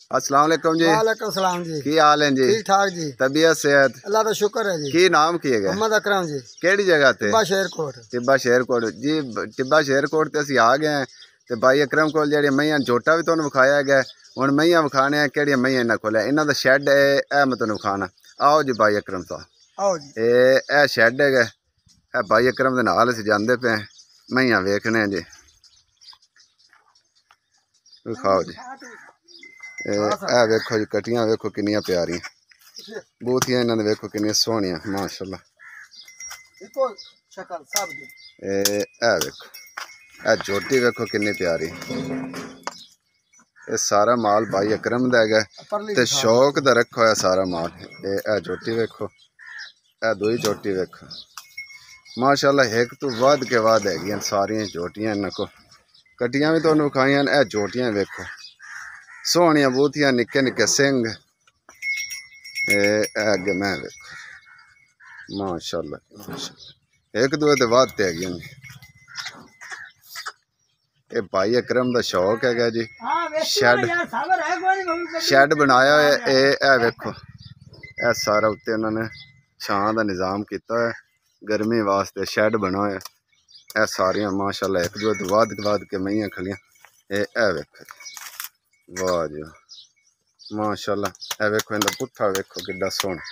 अस्सलाम वालेकुम जी। वालेकुम सलाम जी। की हाल है जी? ठीक ठाक जी। तबीयत सेहत अल्लाह का शुक्र है जी। की नाम किए गए? मोहम्मद अकरम जी। केड़ी जगह ते? टिब्बा शेरकोट। टिब्बा शेरकोट जी। टिब्बा शेरकोट ते असी आ गए हैं ते भाई अकरम को जेहड़ियां मईयां झोटा भी तुहानू विखाया गया। हुण मईयां विखाने हैं केड़ियां मईयां इन्हां कोल है। इन्हां दा शैड है ए मैं तुहानू विखाना। आओ जी भाई अकरम साहब। आओ जी। ए शैड है ए भाई अकरम दे नाल असी जांदे पे मईयां वेखने जी। विखाओ जी। ए वेखो जी कटियां वेखो किन्नियां प्यारियां बूथियां इन्हां दे वेखो किन्नियां सोहणियां माशाअल्लाह। देखो शक्ल सब दी। ए वेखो ए झोटी वेखो किन्नी प्यारी। ये सारा माल भाई अकरम दा है ते शौक दा रखा होया सारा माल। ए झोटी वेखो ए दूई झोटी वेखो माशाअल्लाह एक तो वध के वध है सारियां झोटियां इन्हां को। कटियां भी तुहानू विखाइयां ए झोटियां वेखो सोहणियां बूथियां निक्के निक्के सिंग। अगे मैं वेखो माशाअल्लाह एक दूए ते वध ते है। ये भाई अकरम दा शौक है जी। शैड बनाया है ए वेखो ए सारा उत्ते उन्होंने छां दा निज़ाम किया है गर्मी वास्ते शैड बना है। ए सारियां माशाअल्लाह एक दूए ते वध के मईयां खलियां। ए वेखो वाह जी माशाअल्लाह। ए वेखो इनका पुट्ठा वेखो किड्डा सोहना।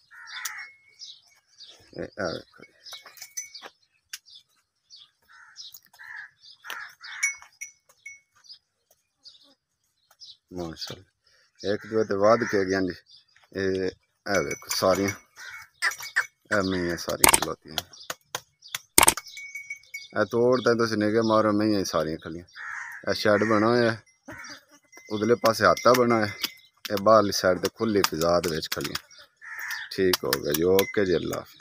ए वेखो माशाअल्लाह एक दूए ते वध के गया जी। ए वेखो सारियां ए मईयां सारियां खलोतियां ए तोड़ ते तुस निगे मारो मईयां सारियां खलियां। ए शैड बना है उधले पासे हाता बना है ए बाहरली साइड ते खुली फिजा दे विच खलियां। ठीक हो गया जी ओके जी अल्लाह।